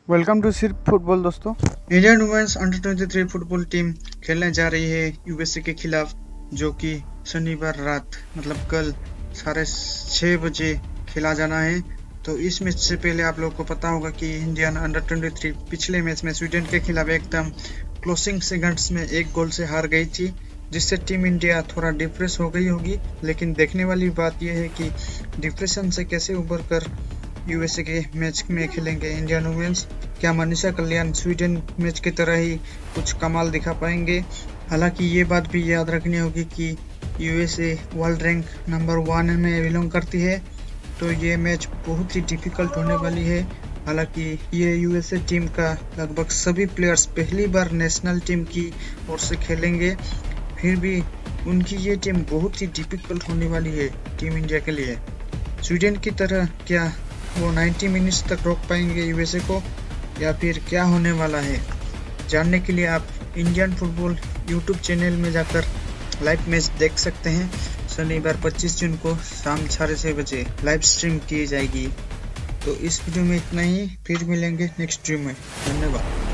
Welcome to Sirf football. दोस्तों, Indian women's under 23 football team खेलने जा रही है यूएसए के खिलाफ, जो कि शनिवार रात मतलब कल 6:30 बजे खेला जाना है। तो इस मैच से पहले आप लोगों को पता होगा कि इंडियन अंडर 23 पिछले मैच में स्वीडन के खिलाफ एकदम क्लोजिंग सेकंड्स में 1 गोल से हार गई थी, जिससे टीम इंडिया थोड़ा डिप्रेस हो गई होगी। लेकिन देखने वाली बात यह है कि डिप्रेशन से कैसे उबर कर यूएसए के मैच में खेलेंगे इंडियन वुमेन्स। क्या मनीषा कल्याण स्वीडन मैच की तरह ही कुछ कमाल दिखा पाएंगे? हालांकि ये बात भी याद रखनी होगी कि यूएसए वर्ल्ड रैंक नंबर 1 में बिलोंग करती है, तो ये मैच बहुत ही डिफिकल्ट होने वाली है। हालांकि ये यूएसए टीम का लगभग सभी प्लेयर्स पहली बार नेशनल टीम की ओर से खेलेंगे, फिर भी उनकी ये टीम बहुत ही डिफिकल्ट होने वाली है टीम इंडिया के लिए। स्वीडन की तरह क्या वो 90 मिनट्स तक रोक पाएंगे यूएसए को, या फिर क्या होने वाला है? जानने के लिए आप इंडियन फुटबॉल यूट्यूब चैनल में जाकर लाइव मैच देख सकते हैं। शनिवार 25 जून को शाम 6:30 बजे लाइव स्ट्रीम की जाएगी। तो इस वीडियो में इतना ही, फिर मिलेंगे नेक्स्ट वीडियो में। धन्यवाद।